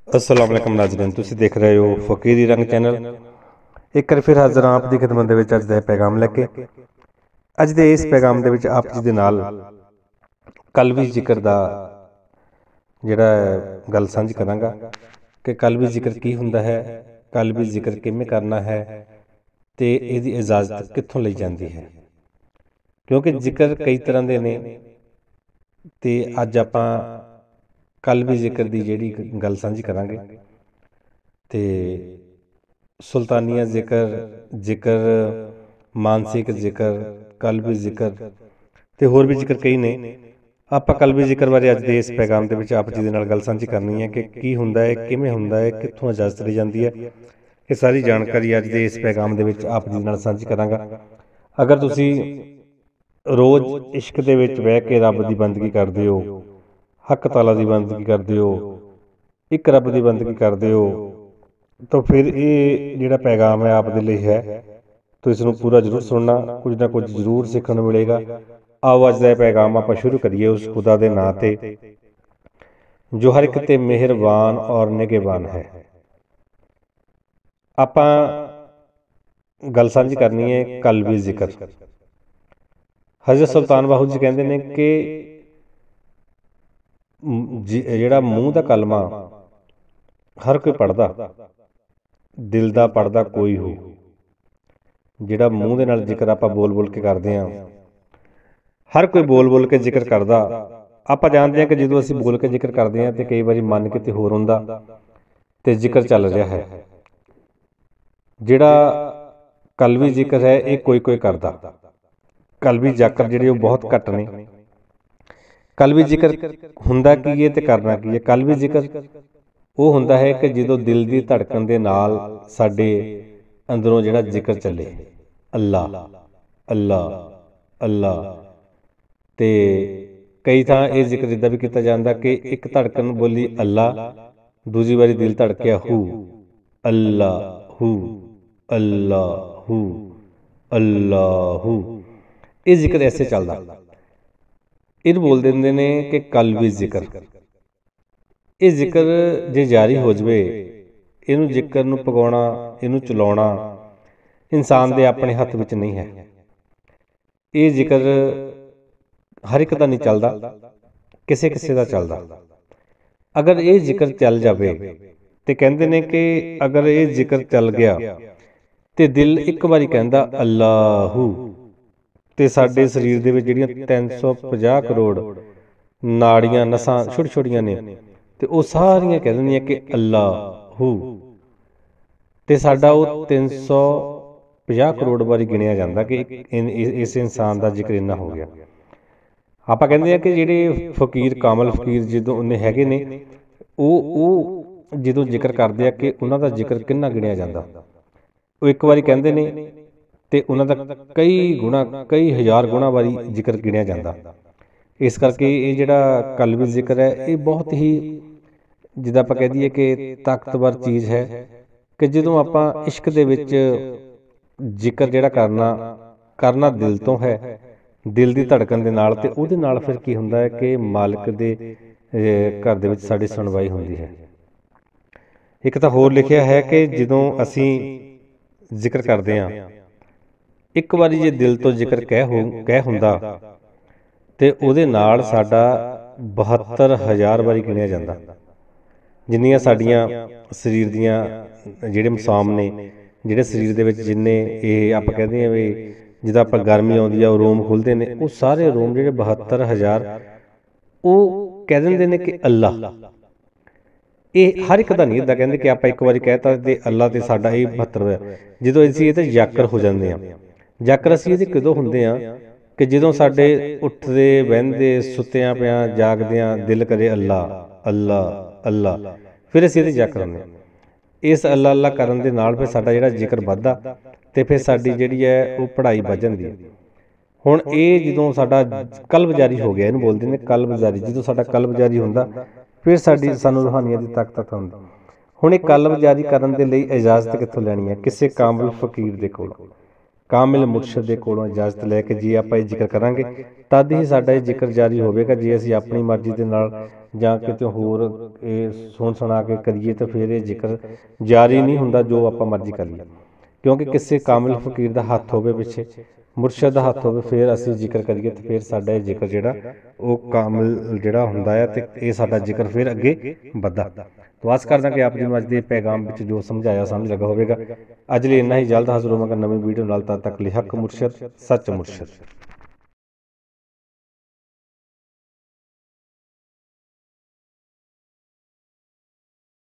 अस्सलाम वालेकुम नाज़रीन, तुसीं देख रहे हो फकीरी रंग चैनल। एक बार फिर हाज़र हाँ आप दी खिदमत दे विच अज दा पैगाम लैके। अज दे इस पैगाम दे विच आप जी दे नाल कलवी जिक्र दा जिहड़ा गल सांझी करांगा कि कलवी जिक्र की हुंदा है, कलवी जिक्र किवें करना है ते इहदी इजाज़त कित्थों लई जांदी है। क्योंकि जिक्र कई तरह दे ने ते अज आपां कलवी जिक्र की जिहड़ी गल सांझी करांगे ते सुल्तानिया जिक्र मानसिक जिक्र कलवी जिक्र ते होर भी जिक्र कई ने। आपां कलवी जिक्र बारे अज दे इस पैगाम दे विच आप जी दे नाल गल सांझी करनी है कि की हुंदा है, किवें हुंदा है, कित्थों इजाज़त लई जांदी है। ये सारी जानकारी अज दे इस पैगाम दे विच आप जी दे नाल सांझी करांगा। अगर तुसीं रोज़ इश्क दे विच बह के रब दी बंदगी करदे हो, हक ताला की बंदगी करते हो, एक रब की बंदगी करते हो, तो फिर ये जिहड़ा पैगाम है आप दे लई है, तो इसनूं पूरा जरूर सुनना, कुछ ना कुछ जरूर सीखण नूं मिलेगा। आओ अज दा पैगाम आपां शुरू करिए उस खुदा दे नां ते जो हर एक ते मेहरबान और निगहबान है। आपां गल सांझी करनी है कलवी जिक्र। हज़रत सुल्तान बाहू जी कहंदे ने कि जिहड़ा मूँह दा कलमा हर कोई पढ़दा, दिल दा पढ़दा कोई हो। जिहड़ा मूँह दे नाल जिक्र आपां बोल बोल के करदे हां, हर कोई बोल बोल के जिक्र करदा। आपां जाणदे हां कि जदों असीं बोल के जिक्र करदे हां ते कई वारी मन किते होर हुंदा ते जिक्र चल रिहा है। जिहड़ा कलवी जिक्र है ये कोई कोई करदा, कलवी जाकर जिहड़े वो बहुत घट ने। कलवी जिक्र हुंदा की है ते करना की है। कलवी जिक्र वो हुंदा है कि जदों दिल की धड़कन दे नाल साडे अंदरों जिहड़ा जिक्र चले, अल्लाह अल्लाह अल्लाह। ते कई थां ये जिक्र इदां भी किया जाता कि एक धड़कन बोली अल्लाह, दूजी बारी दिल धड़किया हू अल्लाह हू अल्लाह हू अल्लाह हू। ये जिक्र ऐसे चलदा। इन बोल देंदे ने कि कलवी जिक्र। ये जिक्र जे जारी हो जाए, इनू जिक्र नूं पगाउणा, इनू चलाउणा इंसान दे अपने हत्थ विच नहीं है। ये जिक्र हर एक दा नहीं चलदा, किसे किसे दा चलदा। अगर ये जिक्र चल जाए तो कहंदे ने कि अगर ये जिक्र चल गया तो दिल एक बारी कहंदा अल्लाहू, ते साडे शरीर दे विच जिहड़ियां 350 करोड़ नाड़ियां नसां छोटी छोटियां ने ते वो सारियां कह दिंदियां कि अल्लाहू। ते साडा वो 350 करोड़ बारी गिणिया जांदा कि इस इंसान का जिक्र इन्ना हो गया। आपां कहंदे हां कि जिहड़े फकीर कामल फकीर जदों उन्ने हैगे ने वो जदों जिक्र करदे आ कि उन्हां दा जिक्र किन्ना गिणिया जांदा, वो एक बारी कहंदे ने ते उन्हां दा कई गुणा कई हज़ार गुणा बारी जिक्र गिणिया जांदा। इस करके ये जिहड़ा कलवी जिक्र है ये बहुत ही जिद्दां आपां कह दईए कि ताकतवर चीज़ है कि जदों आपां इश्क दे विच जिक्र जिहड़ा करना दिल तो है, दिल की धड़कन दे नाल, ते उहदे नाल फिर की हुंदा है कि मालिक दे घर दे विच साडी सुणवाई हुंदी है। एक तां होर लिखिया है कि जदों असीं जिक्र करदे हां, एक बारी जे दिल तो जिक्र कह हुंदा ते उहदे नाल साडा 72,000 बारी गिणिया जांदा। जिन्नियां साडियां शरीर दियां जिहड़े मसाम ने, जिहड़े शरीर दे विच जिन्ने ये आपां कहदे हां वी जिद्दां आपां गर्मी आउंदी आ रोम खुलदे ने, वो सारे रोम जिहड़े 72,000 वो कह दिंदे ने कि अल्लाह। ये हर एक दा नहीं इदां कहंदे कि आपां एक बारी कहता ते अल्लाह ते साडा ये 72 है। जदों असीं ये ते जाकर हो जांदे हां, जाकर असीं ਇਹਦੇ कदों ਹੁੰਦੇ ਆ कि ਜਦੋਂ ਸਾਡੇ ਉੱਠਦੇ ਬਹਿੰਦੇ ਸੁੱਤਿਆਂ ਪਿਆਂ ਜਾਗਦਿਆਂ ਦਿਲ ਕਰੇ ਅੱਲਾ ਅੱਲਾ ਅੱਲਾ, ਫਿਰ ਅਸੀਂ ਇਹਦੇ ਜਾਕਰ ਹੁੰਦੇ ਹਾਂ। ਇਸ ਅੱਲਾ ਅੱਲਾ ਕਰਨ ਦੇ ਨਾਲ ਫਿਰ ਸਾਡਾ ਜਿਹੜਾ ਜ਼ਿਕਰ ਵੱਧਦਾ ਤੇ ਫਿਰ ਸਾਡੀ ਜਿਹੜੀ ਹੈ ਉਹ ਪੜ੍ਹਾਈ ਵੱਧ ਜਾਂਦੀ ਹੈ। ਹੁਣ ਇਹ ਜਦੋਂ ਸਾਡਾ ਕਲਬ ਜਾਰੀ ਹੋ ਗਿਆ, ਇਹਨੂੰ ਬੋਲਦੇ ਨੇ ਕਲਬ ਜਾਰੀ। ਜਦੋਂ ਸਾਡਾ ਕਲਬ ਜਾਰੀ ਹੁੰਦਾ ਫਿਰ ਸਾਨੂੰ ਰੂਹਾਨੀਅਤ ਦੀ ਤਾਕਤ ਹੁੰਦੀ। ਹੁਣ ਇਹ ਕਲਬ ਜਾਰੀ ਕਰਨ ਦੇ ਲਈ ਇਜਾਜ਼ਤ ਕਿੱਥੋਂ ਲੈਣੀ ਹੈ? ਕਿਸੇ ਕਾਮਲ ਫਕੀਰ ਦੇ ਕੋਲ। ਕਾਮਿਲ ਮੁਰਸ਼ਿਦ ਦੇ ਕੋਲੋਂ ਇਜਾਜ਼ਤ ਲੈ ਕੇ ਜੇ ਆਪਾਂ ਇਹ ਜ਼ਿਕਰ ਕਰਾਂਗੇ ਤਦ ਹੀ ਸਾਡਾ ਇਹ ਜ਼ਿਕਰ ਜਾਰੀ ਹੋਵੇਗਾ। ਜੇ ਅਸੀਂ ਆਪਣੀ ਮਰਜ਼ੀ ਦੇ ਨਾਲ ਜਾਂ ਕਿਤੇ ਹੋਰ ਇਹ ਸੁਣ ਸੁਣਾ ਕੇ ਕਰੀਏ ਤਾਂ ਫਿਰ ਇਹ ਜ਼ਿਕਰ ਜਾਰੀ ਨਹੀਂ ਹੁੰਦਾ ਜੋ ਆਪਾਂ ਮਰਜ਼ੀ ਕਰੀਏ, ਕਿਉਂਕਿ ਕਿਸੇ ਕਾਮਿਲ ਫਕੀਰ ਦਾ ਹੱਥ ਹੋਵੇ ਪਿੱਛੇ, ਮੁਰਸ਼ਿਦ ਦਾ ਹੱਥ ਹੋਵੇ, ਫਿਰ ਅਸੀਂ ਜ਼ਿਕਰ ਕਰੀਏ ਤੇ ਫਿਰ ਸਾਡਾ ਇਹ ਜ਼ਿਕਰ ਜਿਹੜਾ ਉਹ ਕਾਮਿਲ ਜਿਹੜਾ ਹੁੰਦਾ ਹੈ ਤੇ ਇਹ ਸਾਡਾ ਜ਼ਿਕਰ ਫਿਰ ਅੱਗੇ ਵੱਧਦਾ। तो आस करदा कि आप जी ਨੂੰ ਅੱਜ ਦੇ ਪੈਗਾਮ ਵਿੱਚ ਜੋ ਸਮਝਾਇਆ ਸਮਝ ਲੱਗਾ ਹੋਵੇਗਾ। ਅੱਜ ਲਈ ਇੰਨਾ ਹੀ, ਜਲਦ ਹਾਜ਼ਰ ਹੋਵਾਂਗਾ ਨਵੀਂ ਵੀਡੀਓ ਨਾਲ। ਤਦ ਤੱਕ ਲਈ ਹੱਕ ਮੁਰਸ਼ਿਦ, ਸੱਚ ਮੁਰਸ਼ਿਦ।